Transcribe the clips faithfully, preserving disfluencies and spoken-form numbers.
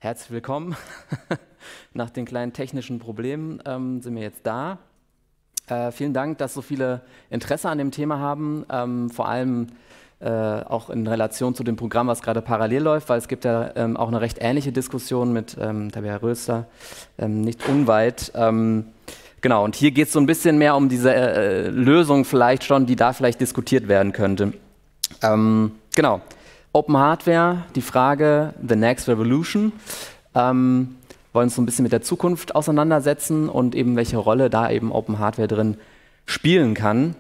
Herzlich willkommen. Nach den kleinen technischen Problemen ähm, sind wir jetzt da. Äh, vielen Dank, dass so viele Interesse an dem Thema haben, ähm, vor allem äh, auch in Relation zu dem Programm, was gerade parallel läuft, weil es gibt ja ähm, auch eine recht ähnliche Diskussion mit ähm, Tabea Röster, ähm, nicht unweit. Ähm, genau, und hier geht es so ein bisschen mehr um diese äh, Lösung vielleicht schon, die da vielleicht diskutiert werden könnte. Ähm, genau. Open Hardware, die Frage, the next revolution. Ähm, wollen uns so ein bisschen mit der Zukunft auseinandersetzen und eben welche Rolle da eben Open Hardware drin spielen kann.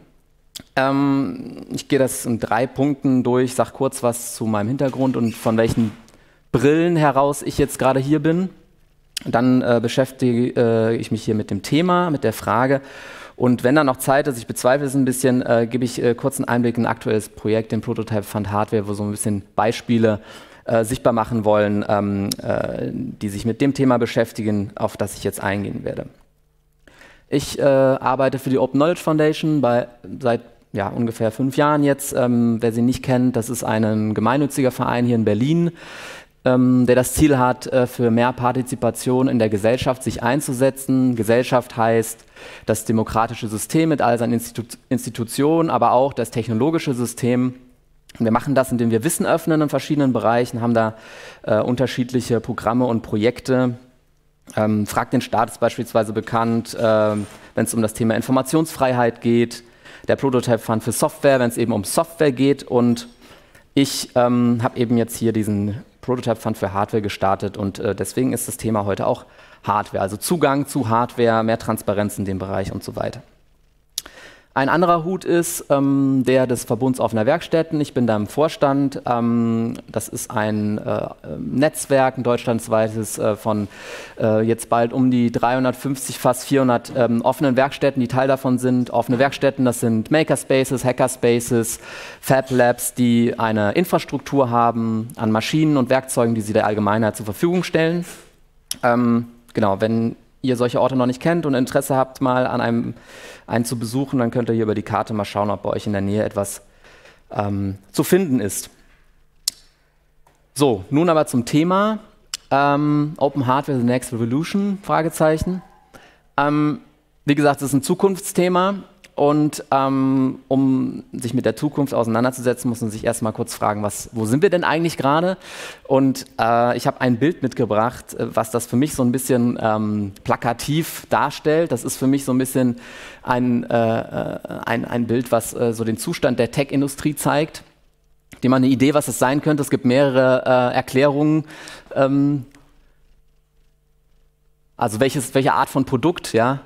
Ähm, ich gehe das in drei Punkten durch, sage kurz was zu meinem Hintergrund und von welchen Brillen heraus ich jetzt gerade hier bin. Dann äh, beschäftige äh, ich mich hier mit dem Thema, mit der Frage. Und wenn da noch Zeit ist, ich bezweifle es ein bisschen, äh, gebe ich äh, kurz einen Einblick in ein aktuelles Projekt, den Prototype Fund Hardware, wo so ein bisschen Beispiele äh, sichtbar machen wollen, ähm, äh, die sich mit dem Thema beschäftigen, auf das ich jetzt eingehen werde. Ich äh, arbeite für die Open Knowledge Foundation bei, seit ja, ungefähr fünf Jahren jetzt. Ähm, wer sie nicht kennt, das ist ein gemeinnütziger Verein hier in Berlin, ähm, der das Ziel hat, äh, für mehr Partizipation in der Gesellschaft sich einzusetzen. Gesellschaft heißt das demokratische System mit all seinen Institu Institutionen, aber auch das technologische System. Und wir machen das, indem wir Wissen öffnen in verschiedenen Bereichen, haben da äh, unterschiedliche Programme und Projekte. Ähm, Frag den Staat ist beispielsweise bekannt, äh, wenn es um das Thema Informationsfreiheit geht. Der Prototype Fund für Software, wenn es eben um Software geht. Und ich ähm, habe eben jetzt hier diesen Prototype Fund für Hardware gestartet und äh, deswegen ist das Thema heute auch Hardware, also Zugang zu Hardware, mehr Transparenz in dem Bereich und so weiter. Ein anderer Hut ist ähm, der des Verbunds offener Werkstätten. Ich bin da im Vorstand. Ähm, das ist ein äh, Netzwerk, ein deutschlandweites äh, von äh, jetzt bald um die dreihundertfünfzig, fast vierhundert ähm, offenen Werkstätten, die Teil davon sind. Offene Werkstätten, das sind Makerspaces, Hackerspaces, Fab Labs, die eine Infrastruktur haben an Maschinen und Werkzeugen, die sie der Allgemeinheit zur Verfügung stellen. Ähm, genau, wenn ihr solche Orte noch nicht kennt und Interesse habt, mal an einem einen zu besuchen, dann könnt ihr hier über die Karte mal schauen, ob bei euch in der Nähe etwas ähm, zu finden ist. So, nun aber zum Thema ähm, Open Hardware, the next revolution, Fragezeichen. Ähm, wie gesagt, es ist ein Zukunftsthema und ähm, um sich mit der Zukunft auseinanderzusetzen, muss man sich erstmal kurz fragen, was, wo sind wir denn eigentlich gerade? Und äh, ich habe ein Bild mitgebracht, was das für mich so ein bisschen ähm, plakativ darstellt. Das ist für mich so ein bisschen ein, äh, ein, ein Bild, was äh, so den Zustand der Tech-Industrie zeigt. Die mal eine Idee, was es sein könnte. Es gibt mehrere äh, Erklärungen. Ähm, also welches, welche Art von Produkt, ja?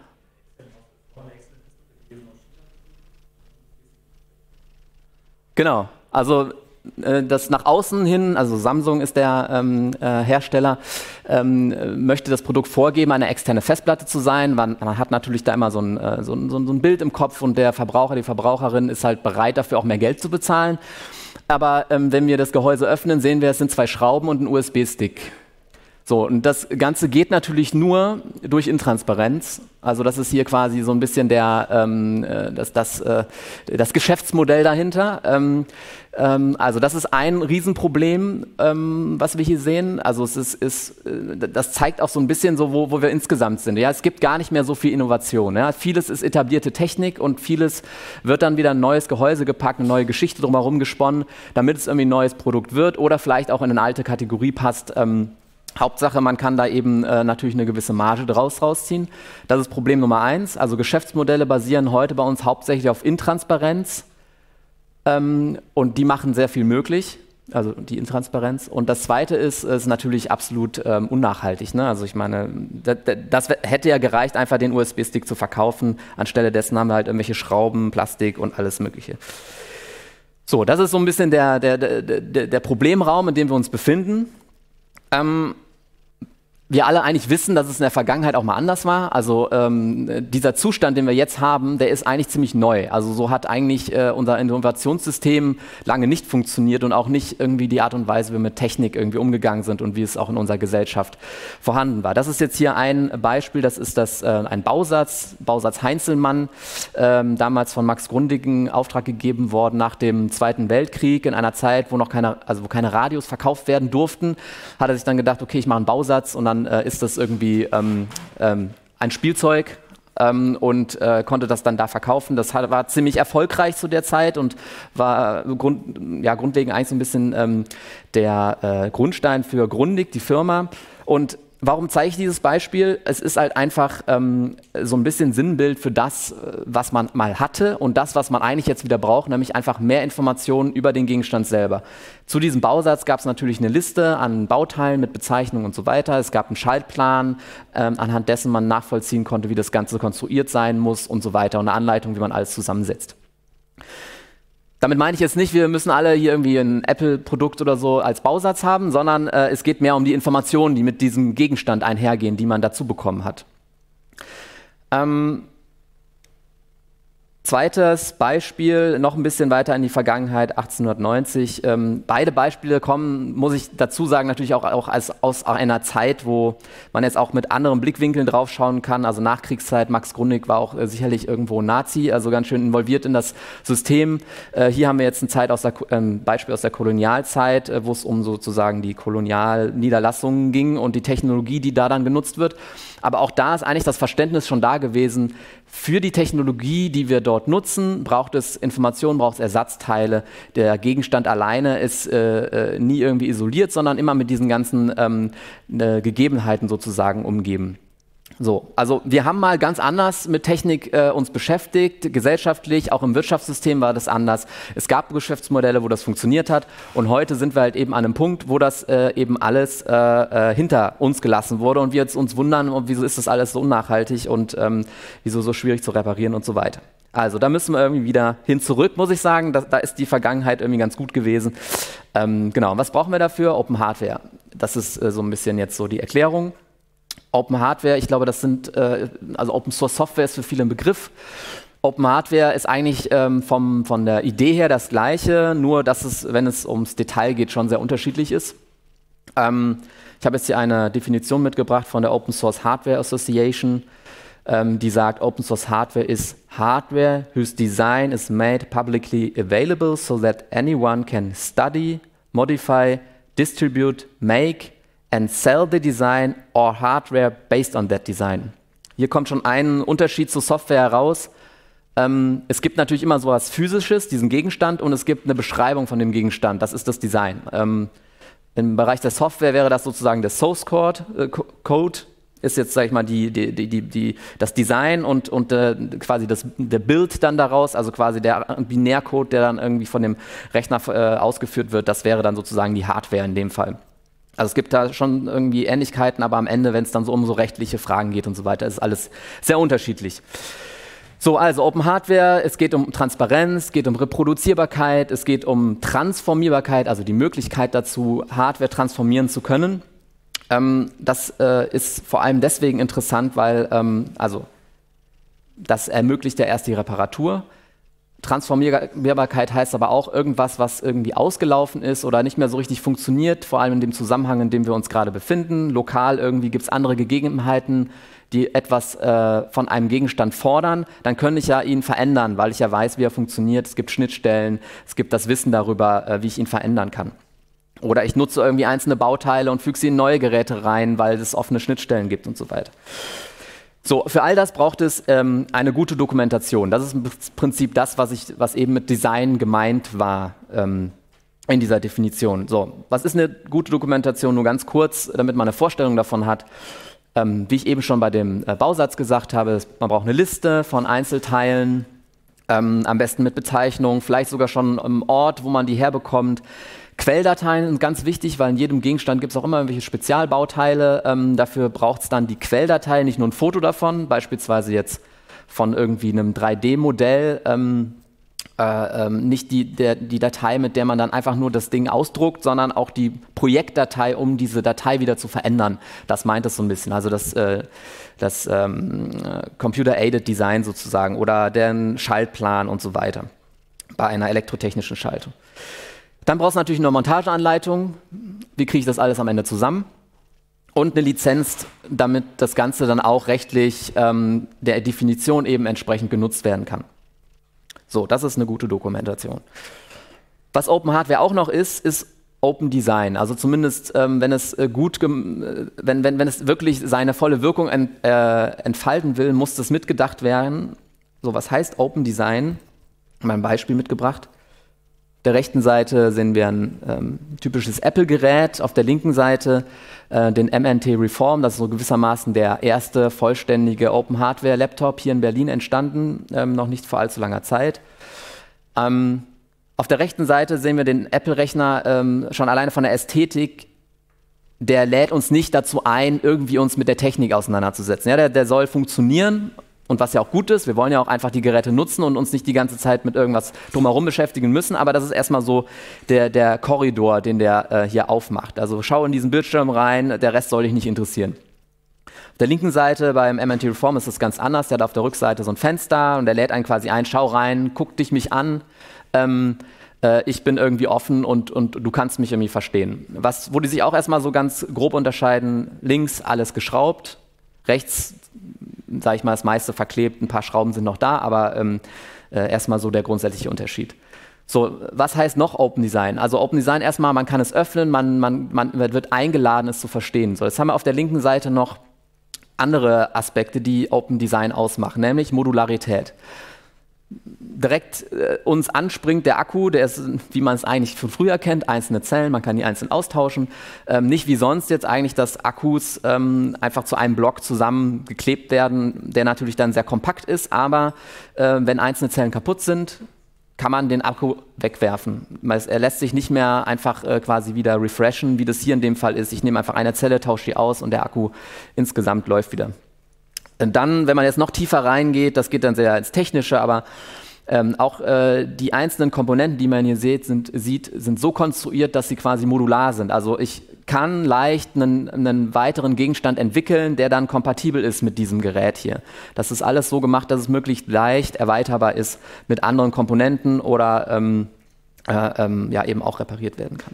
Genau, also äh, das nach außen hin, also Samsung ist der ähm, äh, Hersteller, ähm, möchte das Produkt vorgeben, eine externe Festplatte zu sein. Man, man hat natürlich da immer so ein, äh, so, ein, so ein Bild im Kopf und der Verbraucher, die Verbraucherin ist halt bereit dafür auch mehr Geld zu bezahlen. Aber ähm, wenn wir das Gehäuse öffnen, sehen wir, es sind zwei Schrauben und ein U S B-Stick. So, und das Ganze geht natürlich nur durch Intransparenz. Also das ist hier quasi so ein bisschen der, ähm, das, das, äh, das Geschäftsmodell dahinter. Ähm, ähm, also das ist ein Riesenproblem, ähm, was wir hier sehen. Also es ist, ist, das zeigt auch so ein bisschen so, wo, wo wir insgesamt sind. Ja, es gibt gar nicht mehr so viel Innovation. Ja. Vieles ist etablierte Technik und vieles wird dann wieder ein neues Gehäuse gepackt, eine neue Geschichte drumherum gesponnen, damit es irgendwie ein neues Produkt wird oder vielleicht auch in eine alte Kategorie passt. Ähm, Hauptsache, man kann da eben äh, natürlich eine gewisse Marge draus rausziehen. Das ist Problem Nummer eins. Also Geschäftsmodelle basieren heute bei uns hauptsächlich auf Intransparenz ähm, und die machen sehr viel möglich, also die Intransparenz. Und das Zweite ist, ist natürlich absolut ähm, unnachhaltig. Ne? Also ich meine, das, das hätte ja gereicht, einfach den U S B-Stick zu verkaufen. Anstelle dessen haben wir halt irgendwelche Schrauben, Plastik und alles Mögliche. So, das ist so ein bisschen der, der, der, der Problemraum, in dem wir uns befinden. Ähm, wir alle eigentlich wissen, dass es in der Vergangenheit auch mal anders war. Also ähm, dieser Zustand, den wir jetzt haben, der ist eigentlich ziemlich neu. Also so hat eigentlich äh, unser Innovationssystem lange nicht funktioniert und auch nicht irgendwie die Art und Weise, wie wir mit Technik irgendwie umgegangen sind und wie es auch in unserer Gesellschaft vorhanden war. Das ist jetzt hier ein Beispiel, das ist das, äh, ein Bausatz, Bausatz Heinzelmann, ähm, damals von Max Grundig in Auftrag gegeben worden nach dem Zweiten Weltkrieg, in einer Zeit, wo noch keine, also wo keine Radios verkauft werden durften, hat er sich dann gedacht, okay, ich mache einen Bausatz und dann äh, ist das irgendwie ähm, ähm, ein Spielzeug ähm, und äh, konnte das dann da verkaufen. Das hat, war ziemlich erfolgreich zu der Zeit und war grund, ja, grundlegend eigentlich so ein bisschen ähm, der äh, Grundstein für Grundig, die Firma. Und warum zeige ich dieses Beispiel? Es ist halt einfach ähm, so ein bisschen Sinnbild für das, was man mal hatte und das, was man eigentlich jetzt wieder braucht, nämlich einfach mehr Informationen über den Gegenstand selber. Zu diesem Bausatz gab es natürlich eine Liste an Bauteilen mit Bezeichnungen und so weiter. Es gab einen Schaltplan, ähm, anhand dessen man nachvollziehen konnte, wie das Ganze konstruiert sein muss und so weiter und eine Anleitung, wie man alles zusammensetzt. Damit meine ich jetzt nicht, wir müssen alle hier irgendwie ein Apple-Produkt oder so als Bausatz haben, sondern äh, es geht mehr um die Informationen, die mit diesem Gegenstand einhergehen, die man dazu bekommen hat. Ähm, Zweites Beispiel, noch ein bisschen weiter in die Vergangenheit, achtzehnhundertneunzig. Ähm, beide Beispiele kommen, muss ich dazu sagen, natürlich auch, auch als, aus einer Zeit, wo man jetzt auch mit anderen Blickwinkeln drauf schauen kann. Also Nachkriegszeit, Max Grundig war auch äh, sicherlich irgendwo Nazi, also ganz schön involviert in das System. Äh, hier haben wir jetzt ein Zeit aus der, ähm, Beispiel aus der Kolonialzeit, äh, wo es um sozusagen die Kolonialniederlassungen ging und die Technologie, die da dann genutzt wird. Aber auch da ist eigentlich das Verständnis schon da gewesen, für die Technologie, die wir dort nutzen, braucht es Informationen, braucht es Ersatzteile. Der Gegenstand alleine ist äh, äh, nie irgendwie isoliert, sondern immer mit diesen ganzen ähm, äh, Gegebenheiten sozusagen umgeben. So, also wir haben mal ganz anders mit Technik äh, uns beschäftigt, gesellschaftlich, auch im Wirtschaftssystem war das anders. Es gab Geschäftsmodelle, wo das funktioniert hat und heute sind wir halt eben an einem Punkt, wo das äh, eben alles äh, äh, hinter uns gelassen wurde und wir jetzt uns wundern, wieso ist das alles so unnachhaltig und ähm, wieso so schwierig zu reparieren und so weiter. Also da müssen wir irgendwie wieder hin zurück, muss ich sagen, da, da ist die Vergangenheit irgendwie ganz gut gewesen. Ähm, genau, was brauchen wir dafür? Open Hardware. Das ist äh, so ein bisschen jetzt so die Erklärung. Open Hardware, ich glaube, das sind, äh, also Open Source Software ist für viele ein Begriff. Open Hardware ist eigentlich ähm, vom, von der Idee her das Gleiche, nur dass es, wenn es ums Detail geht, schon sehr unterschiedlich ist. Ähm, ich habe jetzt hier eine Definition mitgebracht von der Open Source Hardware Association, ähm, die sagt, Open Source Hardware is Hardware whose design is made publicly available so that anyone can study, modify, distribute, make and sell the design or hardware based on that design. Hier kommt schon ein Unterschied zur Software heraus. Ähm, es gibt natürlich immer so etwas Physisches, diesen Gegenstand, und es gibt eine Beschreibung von dem Gegenstand. Das ist das Design. Ähm, im Bereich der Software wäre das sozusagen der Source Code. Äh, Code ist jetzt, sage ich mal, die, die, die, die, die, das Design und, und äh, quasi das, der Bild dann daraus, also quasi der Binärcode, der dann irgendwie von dem Rechner äh, ausgeführt wird. Das wäre dann sozusagen die Hardware in dem Fall. Also es gibt da schon irgendwie Ähnlichkeiten, aber am Ende, wenn es dann so um so rechtliche Fragen geht und so weiter, ist alles sehr unterschiedlich. So, also Open Hardware, es geht um Transparenz, es geht um Reproduzierbarkeit, es geht um Transformierbarkeit, also die Möglichkeit dazu, Hardware transformieren zu können. Ähm, das äh, ist vor allem deswegen interessant, weil ähm, also das ermöglicht ja erst die Reparatur. Transformierbarkeit heißt aber auch irgendwas, was irgendwie ausgelaufen ist oder nicht mehr so richtig funktioniert, vor allem in dem Zusammenhang, in dem wir uns gerade befinden. Lokal irgendwie gibt es andere Gegebenheiten, die etwas äh, von einem Gegenstand fordern. Dann könnte ich ja ihn verändern, weil ich ja weiß, wie er funktioniert. Es gibt Schnittstellen, es gibt das Wissen darüber, äh, wie ich ihn verändern kann. Oder ich nutze irgendwie einzelne Bauteile und füge sie in neue Geräte rein, weil es offene Schnittstellen gibt und so weiter. So, für all das braucht es ähm, eine gute Dokumentation. Das ist im Prinzip das, was, ich, was eben mit Design gemeint war ähm, in dieser Definition. So, was ist eine gute Dokumentation? Nur ganz kurz, damit man eine Vorstellung davon hat. Ähm, wie ich eben schon bei dem äh, Bausatz gesagt habe, man braucht eine Liste von Einzelteilen, ähm, am besten mit Bezeichnung, vielleicht sogar schon im Ort, wo man die herbekommt. Quelldateien sind ganz wichtig, weil in jedem Gegenstand gibt es auch immer irgendwelche Spezialbauteile. Ähm, dafür braucht es dann die Quelldatei, nicht nur ein Foto davon, beispielsweise jetzt von irgendwie einem drei D Modell. Ähm, Äh, ähm, nicht die, der, die Datei, mit der man dann einfach nur das Ding ausdruckt, sondern auch die Projektdatei, um diese Datei wieder zu verändern. Das meint es so ein bisschen. Also das, äh, das ähm, Computer-Aided Design sozusagen oder den Schaltplan und so weiter bei einer elektrotechnischen Schaltung. Dann brauchst du natürlich eine Montageanleitung. Wie kriege ich das alles am Ende zusammen? Und eine Lizenz, damit das Ganze dann auch rechtlich ähm, der Definition eben entsprechend genutzt werden kann. So, das ist eine gute Dokumentation. Was Open Hardware auch noch ist, ist Open Design. Also zumindest, ähm, wenn es äh, gut, wenn, wenn, wenn es wirklich seine volle Wirkung ent, äh, entfalten will, muss das mitgedacht werden. So, was heißt Open Design? Ich habe ein Beispiel mitgebracht. Auf der rechten Seite sehen wir ein ähm, typisches Apple-Gerät, auf der linken Seite äh, den M N T Reform, das ist so gewissermaßen der erste vollständige Open-Hardware-Laptop hier in Berlin entstanden, ähm, noch nicht vor allzu langer Zeit. Ähm, auf der rechten Seite sehen wir den Apple-Rechner ähm, schon alleine von der Ästhetik, der lädt uns nicht dazu ein, irgendwie uns mit der Technik auseinanderzusetzen. Ja, der, der soll funktionieren. Und was ja auch gut ist, wir wollen ja auch einfach die Geräte nutzen und uns nicht die ganze Zeit mit irgendwas drumherum beschäftigen müssen, aber das ist erstmal so der, der Korridor, den der äh, hier aufmacht. Also schau in diesen Bildschirm rein, der Rest soll dich nicht interessieren. Auf der linken Seite beim M N T Reform ist das ganz anders, der hat auf der Rückseite so ein Fenster und der lädt einen quasi ein, schau rein, guck dich mich an, ähm, äh, ich bin irgendwie offen und, und du kannst mich irgendwie verstehen. Was, wo die sich auch erstmal so ganz grob unterscheiden, links alles geschraubt, rechts sage ich mal, das meiste verklebt, ein paar Schrauben sind noch da, aber ähm, äh, erstmal so der grundsätzliche Unterschied. So, was heißt noch Open Design? Also Open Design erstmal, man kann es öffnen, man, man, man wird eingeladen, es zu verstehen. So, jetzt haben wir auf der linken Seite noch andere Aspekte, die Open Design ausmachen, nämlich Modularität. Direkt äh, uns anspringt der Akku, der ist, wie man es eigentlich von früher kennt, einzelne Zellen, man kann die einzeln austauschen. Ähm, nicht wie sonst jetzt eigentlich, dass Akkus ähm, einfach zu einem Block zusammengeklebt werden, der natürlich dann sehr kompakt ist, aber äh, wenn einzelne Zellen kaputt sind, kann man den Akku wegwerfen. Er lässt sich nicht mehr einfach äh, quasi wieder refreshen, wie das hier in dem Fall ist. Ich nehme einfach eine Zelle, tausche die aus und der Akku insgesamt läuft wieder. Und dann, wenn man jetzt noch tiefer reingeht, das geht dann sehr ins Technische, aber ähm, auch äh, die einzelnen Komponenten, die man hier sieht sind, sieht, sind so konstruiert, dass sie quasi modular sind. Also ich kann leicht einen, einen weiteren Gegenstand entwickeln, der dann kompatibel ist mit diesem Gerät hier. Das ist alles so gemacht, dass es möglichst leicht erweiterbar ist mit anderen Komponenten oder ähm, äh, ähm, ja, eben auch repariert werden kann.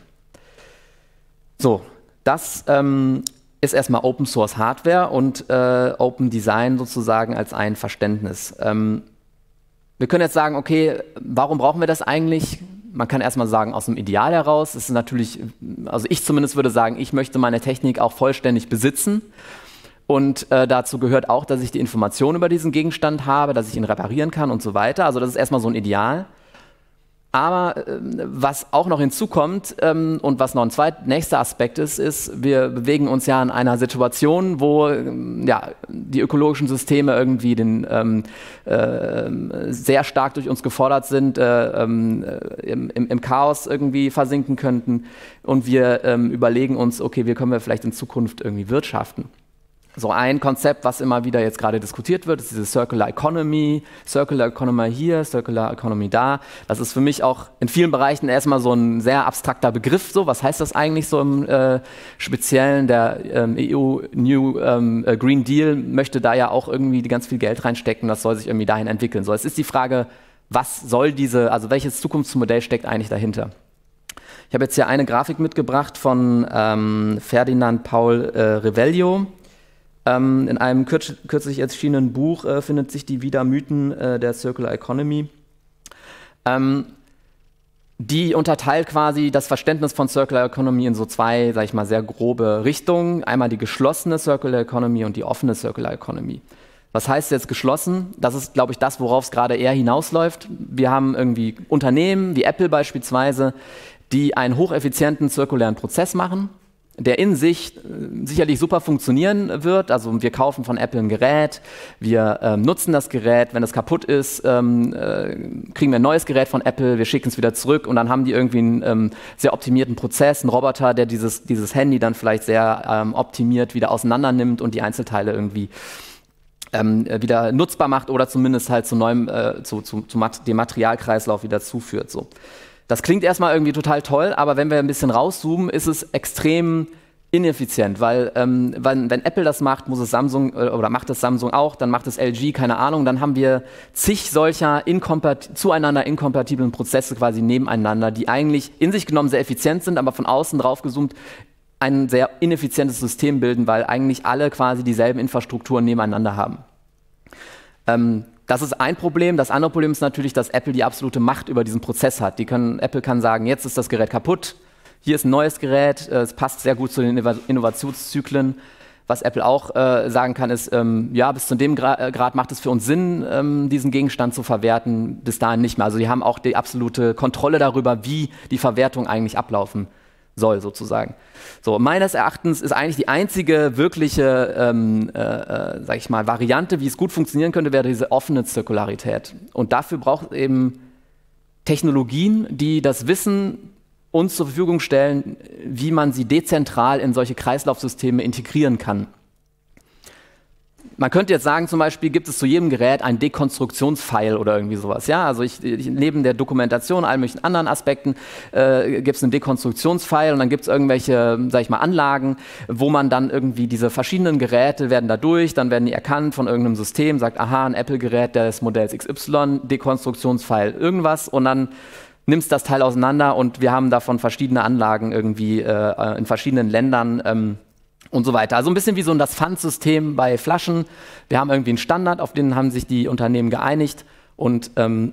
So, das ähm, ist erstmal Open Source Hardware und äh, Open Design sozusagen als ein Verständnis. Ähm, wir können jetzt sagen, okay, warum brauchen wir das eigentlich? Man kann erstmal sagen, aus dem Ideal heraus. Es ist natürlich, also ich zumindest würde sagen, ich möchte meine Technik auch vollständig besitzen. Und äh, dazu gehört auch, dass ich die Information über diesen Gegenstand habe, dass ich ihn reparieren kann und so weiter. Also das ist erstmal so ein Ideal. Aber äh, was auch noch hinzukommt ähm, und was noch ein zweit, nächster Aspekt ist, ist, wir bewegen uns ja in einer Situation, wo ähm, ja, die ökologischen Systeme irgendwie den, ähm, äh, sehr stark durch uns gefordert sind, äh, ähm, im, im Chaos irgendwie versinken könnten. Und wir ähm, überlegen uns, okay, wie können wir vielleicht in Zukunft irgendwie wirtschaften? So ein Konzept, was immer wieder jetzt gerade diskutiert wird, ist diese Circular Economy, Circular Economy hier, Circular Economy da. Das ist für mich auch in vielen Bereichen erstmal so ein sehr abstrakter Begriff. So, was heißt das eigentlich so im äh, Speziellen? Der ähm, E U New ähm, Green Deal möchte da ja auch irgendwie ganz viel Geld reinstecken. Das soll sich irgendwie dahin entwickeln. So, es ist die Frage, was soll diese, also welches Zukunftsmodell steckt eigentlich dahinter? Ich habe jetzt hier eine Grafik mitgebracht von ähm, Ferdinand Paul äh, Revelio. Ähm, in einem kürz kürzlich erschienenen Buch äh, findet sich die Wieder Mythen äh, der Circular Economy. Ähm, die unterteilt quasi das Verständnis von Circular Economy in so zwei, sag ich mal, sehr grobe Richtungen. Einmal die geschlossene Circular Economy und die offene Circular Economy. Was heißt jetzt geschlossen? Das ist, glaube ich, das, worauf es gerade eher hinausläuft. Wir haben irgendwie Unternehmen wie Apple beispielsweise, die einen hocheffizienten zirkulären Prozess machen, der in sich äh, sicherlich super funktionieren wird. Also wir kaufen von Apple ein Gerät, wir ähm, nutzen das Gerät, wenn es kaputt ist, ähm, äh, kriegen wir ein neues Gerät von Apple, wir schicken es wieder zurück und dann haben die irgendwie einen ähm, sehr optimierten Prozess, einen Roboter, der dieses, dieses Handy dann vielleicht sehr ähm, optimiert wieder auseinander nimmt und die Einzelteile irgendwie ähm, wieder nutzbar macht oder zumindest halt zu neuem, äh, zu, zu, zu mat dem Materialkreislauf wieder zuführt. So. Das klingt erstmal irgendwie total toll, aber wenn wir ein bisschen rauszoomen, ist es extrem ineffizient, weil ähm, wenn, wenn Apple das macht, muss es Samsung äh, oder macht es Samsung auch, dann macht es L G, keine Ahnung, dann haben wir zig solcher inkompat zueinander inkompatiblen Prozesse quasi nebeneinander, die eigentlich in sich genommen sehr effizient sind, aber von außen drauf gezoomt ein sehr ineffizientes System bilden, weil eigentlich alle quasi dieselben Infrastrukturen nebeneinander haben. Ähm, Das ist ein Problem. Das andere Problem ist natürlich, dass Apple die absolute Macht über diesen Prozess hat. Die können, Apple kann sagen, jetzt ist das Gerät kaputt, hier ist ein neues Gerät, es passt sehr gut zu den Innovationszyklen. Was Apple auch äh, sagen kann, ist, ähm, ja, bis zu dem Gra Grad macht es für uns Sinn, ähm, diesen Gegenstand zu verwerten, bis dahin nicht mehr. Also die haben auch die absolute Kontrolle darüber, wie die Verwertung eigentlich ablaufen soll, sozusagen. So, meines Erachtens ist eigentlich die einzige wirkliche, ähm, äh, äh, sag ich mal, Variante, wie es gut funktionieren könnte, wäre diese offene Zirkularität. Und dafür braucht es eben Technologien, die das Wissen uns zur Verfügung stellen, wie man sie dezentral in solche Kreislaufsysteme integrieren kann. Man könnte jetzt sagen, zum Beispiel gibt es zu jedem Gerät einen Dekonstruktionsfile oder irgendwie sowas. Ja? Also ich, ich, neben der Dokumentation, allen möglichen anderen Aspekten, äh, gibt es einen Dekonstruktionsfile und dann gibt es irgendwelche, sag ich mal, Anlagen, wo man dann irgendwie diese verschiedenen Geräte werden da durch, dann werden die erkannt von irgendeinem System, sagt, aha, ein Apple-Gerät des Modells X Y, Dekonstruktionsfile irgendwas und dann nimmst das Teil auseinander und wir haben davon verschiedene Anlagen irgendwie äh, in verschiedenen Ländern ähm, und so weiter. Also ein bisschen wie so das Pfandsystem bei Flaschen. Wir haben irgendwie einen Standard, auf den haben sich die Unternehmen geeinigt und ähm,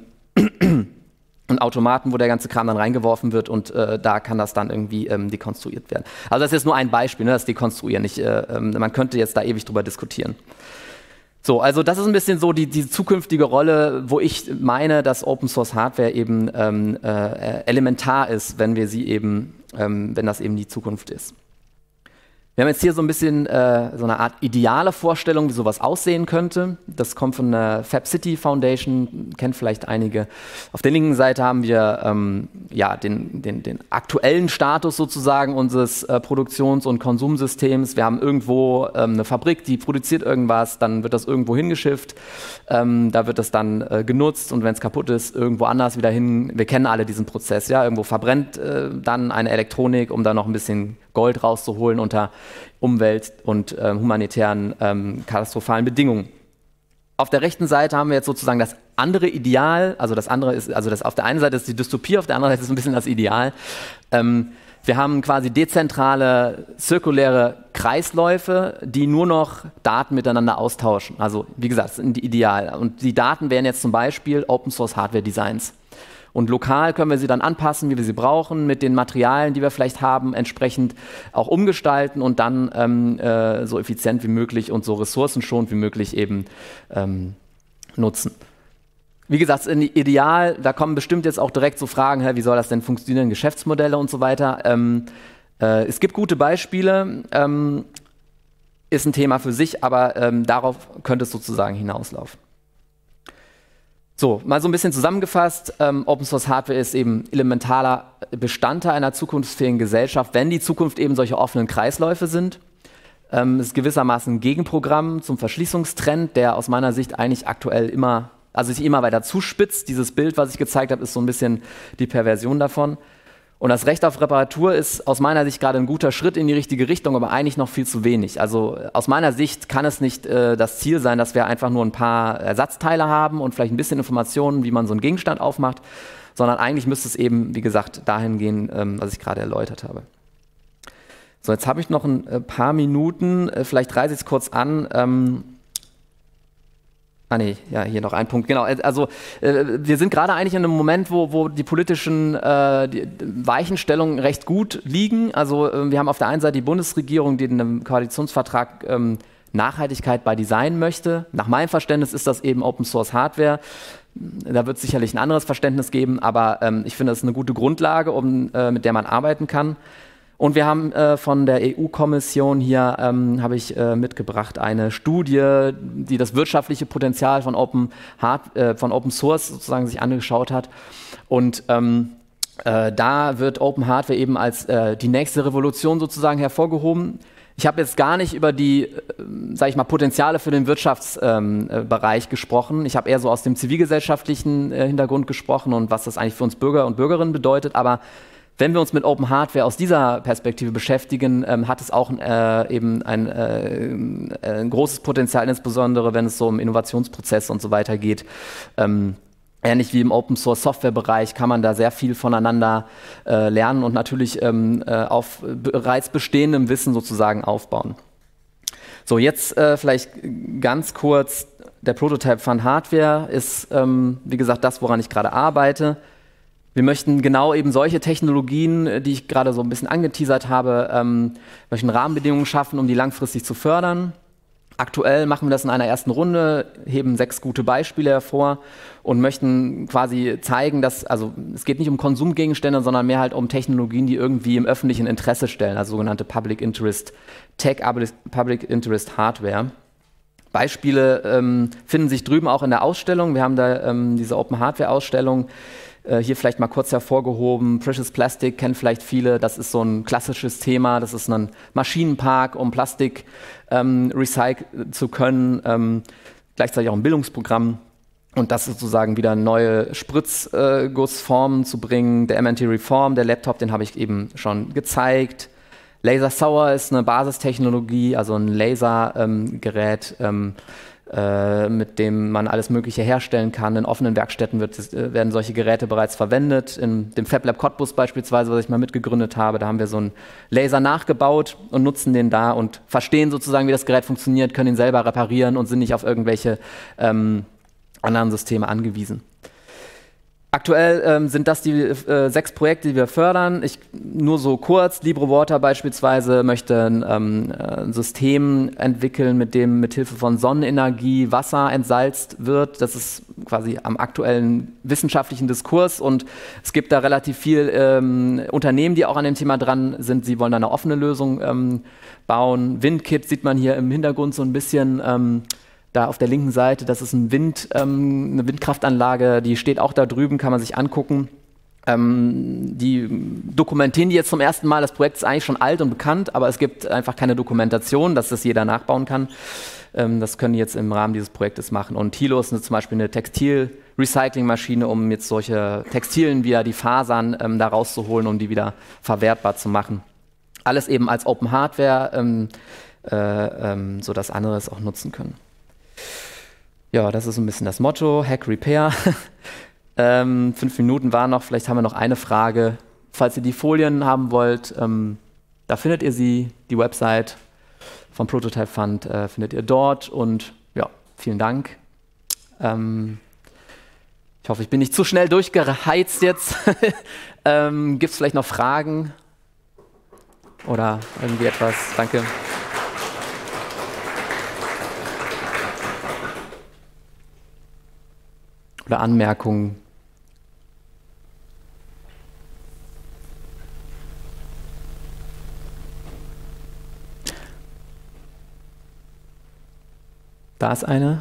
einen Automaten, wo der ganze Kram dann reingeworfen wird und äh, da kann das dann irgendwie ähm, dekonstruiert werden. Also das ist jetzt nur ein Beispiel, ne, das Dekonstruieren. Ich, äh, äh, man könnte jetzt da ewig drüber diskutieren. So, also das ist ein bisschen so die, die zukünftige Rolle, wo ich meine, dass Open Source Hardware eben ähm, äh, elementar ist, wenn wir sie eben, ähm, wenn das eben die Zukunft ist. Wir haben jetzt hier so ein bisschen äh, so eine Art ideale Vorstellung, wie sowas aussehen könnte. Das kommt von der Fab City Foundation, kennt vielleicht einige. Auf der linken Seite haben wir ähm, ja, den, den, den aktuellen Status sozusagen unseres äh, Produktions- und Konsumsystems. Wir haben irgendwo ähm, eine Fabrik, die produziert irgendwas, dann wird das irgendwo hingeschifft, ähm, da wird das dann äh, genutzt und wenn es kaputt ist, irgendwo anders wieder hin. Wir kennen alle diesen Prozess. Ja? Irgendwo verbrennt äh, dann eine Elektronik, um da noch ein bisschen Gold rauszuholen unter Umwelt- und äh, humanitären ähm, katastrophalen Bedingungen. Auf der rechten Seite haben wir jetzt sozusagen das andere Ideal, also das andere ist, also das auf der einen Seite ist die Dystopie, auf der anderen Seite ist ein bisschen das Ideal. Ähm, wir haben quasi dezentrale, zirkuläre Kreisläufe, die nur noch Daten miteinander austauschen. Also wie gesagt, das sind die Ideal. Und die Daten wären jetzt zum Beispiel Open Source Hardware Designs. Und lokal können wir sie dann anpassen, wie wir sie brauchen, mit den Materialien, die wir vielleicht haben, entsprechend auch umgestalten und dann ähm, äh, so effizient wie möglich und so ressourcenschonend wie möglich eben ähm, nutzen. Wie gesagt, in Ideal, da kommen bestimmt jetzt auch direkt so Fragen, hä, wie soll das denn funktionieren, Geschäftsmodelle und so weiter. Ähm, äh, es gibt gute Beispiele, ähm, ist ein Thema für sich, aber ähm, darauf könnte es sozusagen hinauslaufen. So, mal so ein bisschen zusammengefasst, ähm, Open Source Hardware ist eben elementarer Bestandteil einer zukunftsfähigen Gesellschaft, wenn die Zukunft eben solche offenen Kreisläufe sind. Ähm, es ist gewissermaßen ein Gegenprogramm zum Verschließungstrend, der aus meiner Sicht eigentlich aktuell immer, also sich immer weiter zuspitzt. Dieses Bild, was ich gezeigt habe, ist so ein bisschen die Perversion davon. Und das Recht auf Reparatur ist aus meiner Sicht gerade ein guter Schritt in die richtige Richtung, aber eigentlich noch viel zu wenig. Also aus meiner Sicht kann es nicht äh, das Ziel sein, dass wir einfach nur ein paar Ersatzteile haben und vielleicht ein bisschen Informationen, wie man so einen Gegenstand aufmacht, sondern eigentlich müsste es eben, wie gesagt, dahin gehen, ähm, was ich gerade erläutert habe. So, jetzt habe ich noch ein äh, paar Minuten, äh, vielleicht reiße ich es kurz an. Ähm, Ah nee, ja, hier noch ein Punkt, genau. Also äh, wir sind gerade eigentlich in einem Moment, wo, wo die politischen äh, die Weichenstellungen recht gut liegen. Also äh, wir haben auf der einen Seite die Bundesregierung, die in einem Koalitionsvertrag ähm, Nachhaltigkeit bei Design möchte. Nach meinem Verständnis ist das eben Open Source Hardware. Da wird es sicherlich ein anderes Verständnis geben, aber ähm, ich finde, das ist eine gute Grundlage, um, äh, mit der man arbeiten kann. Und wir haben äh, von der E U-Kommission hier, ähm, habe ich äh, mitgebracht, eine Studie, die das wirtschaftliche Potenzial von Open, Hard, äh, von Open Source sozusagen sich angeschaut hat. Und ähm, äh, da wird Open Hardware eben als äh, die nächste Revolution sozusagen hervorgehoben. Ich habe jetzt gar nicht über die, äh, sage ich mal, Potenziale für den Wirtschaftsbereich ähm, äh, gesprochen. Ich habe eher so aus dem zivilgesellschaftlichen äh, Hintergrund gesprochen und was das eigentlich für uns Bürger und Bürgerinnen bedeutet. Aber wenn wir uns mit Open Hardware aus dieser Perspektive beschäftigen, ähm, hat es auch äh, eben ein, äh, ein großes Potenzial, insbesondere wenn es so um Innovationsprozesse und so weiter geht. Ähm, Ähnlich wie im Open-Source-Software-Bereich kann man da sehr viel voneinander äh, lernen und natürlich ähm, äh, auf bereits bestehendem Wissen sozusagen aufbauen. So, jetzt äh, vielleicht ganz kurz, der Prototype Fund Hardware ist, ähm, wie gesagt, das, woran ich gerade arbeite. Wir möchten genau eben solche Technologien, die ich gerade so ein bisschen angeteasert habe, ähm, möchten Rahmenbedingungen schaffen, um die langfristig zu fördern. Aktuell machen wir das in einer ersten Runde, heben sechs gute Beispiele hervor und möchten quasi zeigen, dass, also es geht nicht um Konsumgegenstände, sondern mehr halt um Technologien, die irgendwie im öffentlichen Interesse stellen, also sogenannte Public Interest Tech, Public Interest Hardware. Beispiele ähm, finden sich drüben auch in der Ausstellung. Wir haben da ähm, diese Open Hardware Ausstellung. Hier vielleicht mal kurz hervorgehoben, Precious Plastic kennen vielleicht viele, das ist so ein klassisches Thema, das ist ein Maschinenpark, um Plastik ähm, recyceln zu können, ähm, gleichzeitig auch ein Bildungsprogramm und das sozusagen wieder neue Spritzgussformen äh, zu bringen. Der M N T Reform, der Laptop, den habe ich eben schon gezeigt. Laser Sour ist eine Basistechnologie, also ein Lasergerät, ähm, äh, mit dem man alles Mögliche herstellen kann. In offenen Werkstätten wird, äh, werden solche Geräte bereits verwendet. In dem FabLab Cottbus beispielsweise, was ich mal mitgegründet habe, da haben wir so einen Laser nachgebaut und nutzen den da und verstehen sozusagen, wie das Gerät funktioniert, können ihn selber reparieren und sind nicht auf irgendwelche ähm, anderen Systeme angewiesen. Aktuell ähm, sind das die äh, sechs Projekte, die wir fördern. Ich, nur so kurz, LibreWater beispielsweise möchte ein, ähm, ein System entwickeln, mit dem mithilfe von Sonnenenergie Wasser entsalzt wird. Das ist quasi am aktuellen wissenschaftlichen Diskurs und es gibt da relativ viel ähm, Unternehmen, die auch an dem Thema dran sind. Sie wollen da eine offene Lösung ähm, bauen. WindKit sieht man hier im Hintergrund so ein bisschen. Ähm, Da auf der linken Seite, das ist ein Wind, ähm, eine Windkraftanlage, die steht auch da drüben, kann man sich angucken. Ähm, die dokumentieren die jetzt zum ersten Mal. Das Projekt ist eigentlich schon alt und bekannt, aber es gibt einfach keine Dokumentation, dass das jeder nachbauen kann. Ähm, das können die jetzt im Rahmen dieses Projektes machen. Und Hilo ist eine, zum Beispiel eine Textil-Recycling-Maschine, um jetzt solche Textilien wieder, die Fasern ähm, da rauszuholen, um die wieder verwertbar zu machen. Alles eben als Open Hardware, ähm, äh, ähm, sodass andere es auch nutzen können. Ja, das ist so ein bisschen das Motto, Hack Repair. ähm, fünf Minuten waren noch, vielleicht haben wir noch eine Frage. Falls ihr die Folien haben wollt, ähm, da findet ihr sie, die Website vom Prototype Fund äh, findet ihr dort und ja, vielen Dank. Ähm, ich hoffe, ich bin nicht zu schnell durchgeheizt jetzt. ähm, Gibt es vielleicht noch Fragen oder irgendwie etwas? Danke. Oder Anmerkungen? Da ist eine.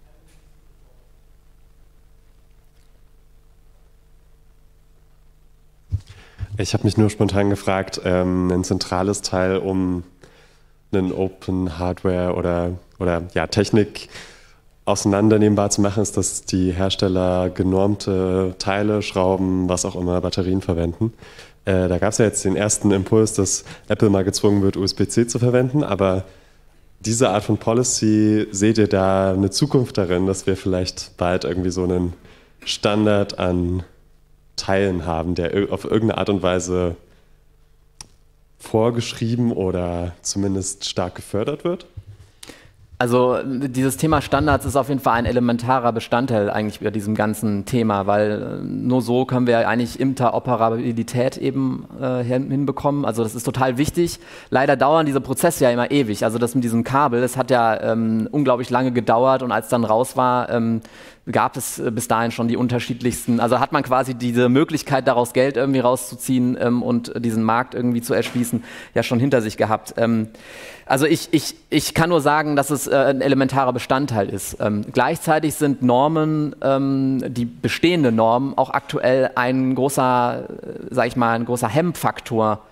Ich habe mich nur spontan gefragt, ähm, ein zentrales Teil, um einen Open Hardware oder, oder ja, Technik auseinandernehmbar zu machen, ist, dass die Hersteller genormte Teile, Schrauben, was auch immer, Batterien verwenden. Äh, da gab es ja jetzt den ersten Impuls, dass Apple mal gezwungen wird, U S B C zu verwenden, aber diese Art von Policy, seht ihr da eine Zukunft darin, dass wir vielleicht bald irgendwie so einen Standard an Teilen haben, der auf irgendeine Art und Weise vorgeschrieben oder zumindest stark gefördert wird? Also dieses Thema Standards ist auf jeden Fall ein elementarer Bestandteil eigentlich bei diesem ganzen Thema, weil nur so können wir eigentlich Interoperabilität eben äh, hinbekommen. Also das ist total wichtig. Leider dauern diese Prozesse ja immer ewig. Also das mit diesem Kabel, das hat ja ähm, unglaublich lange gedauert und als dann raus war, ähm, gab es bis dahin schon die unterschiedlichsten, also hat man quasi diese Möglichkeit daraus Geld irgendwie rauszuziehen ähm, und diesen Markt irgendwie zu erschließen, ja schon hinter sich gehabt. Ähm, also ich, ich, ich kann nur sagen, dass es äh, ein elementarer Bestandteil ist. Ähm, gleichzeitig sind Normen, ähm, die bestehenden Normen, auch aktuell ein großer, äh, sag ich mal, ein großer Hemmfaktor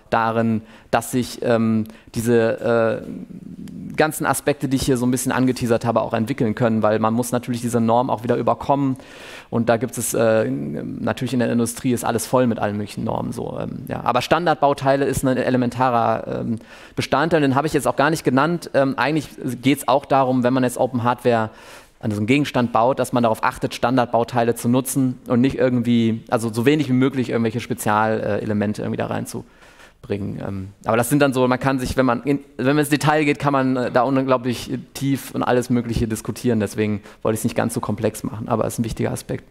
darin, dass sich ähm, diese äh, ganzen Aspekte, die ich hier so ein bisschen angeteasert habe, auch entwickeln können, weil man muss natürlich diese Norm auch wieder überkommen und da gibt es, äh, natürlich in der Industrie ist alles voll mit allen möglichen Normen. So, ähm, ja. Aber Standardbauteile ist ein elementarer ähm, Bestandteil, den habe ich jetzt auch gar nicht genannt. Ähm, eigentlich geht es auch darum, wenn man jetzt Open Hardware an so einem Gegenstand baut, dass man darauf achtet, Standardbauteile zu nutzen und nicht irgendwie, also so wenig wie möglich irgendwelche Spezialelemente irgendwie da reinzubringen. Ähm, aber das sind dann so, man kann sich, wenn man, in, wenn man ins Detail geht, kann man äh, da unglaublich tief und alles Mögliche diskutieren. Deswegen wollte ich es nicht ganz so komplex machen, aber es ist ein wichtiger Aspekt.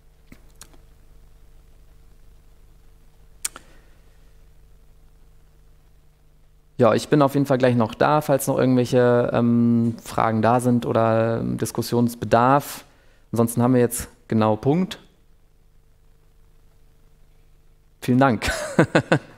Ja, ich bin auf jeden Fall gleich noch da, falls noch irgendwelche ähm, Fragen da sind oder ähm, Diskussionsbedarf. Ansonsten haben wir jetzt genau Punkt. Vielen Dank.